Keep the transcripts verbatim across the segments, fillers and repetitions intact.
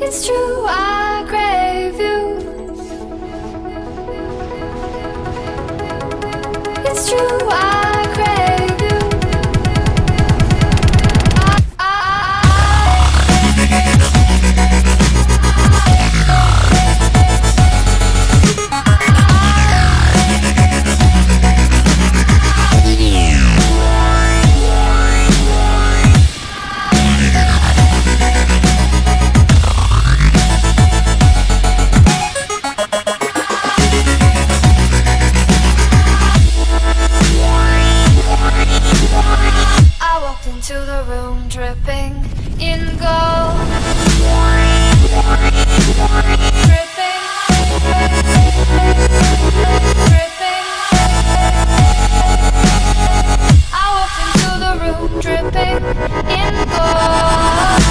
It's true, I crave you. It's true, I crave you. I, into the room dripping in gold. Dripping, dripping. I walked into the room dripping in gold.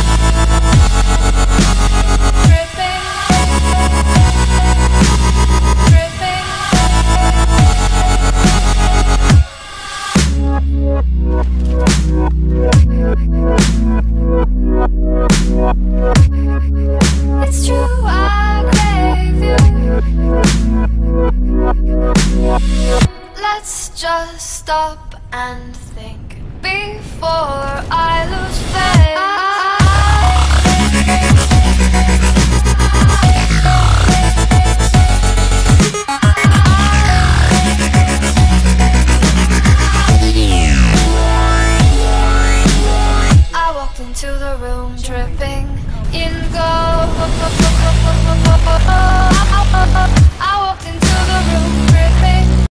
Dripping, it's true, I crave you. Let's just stop and think before I lose faith.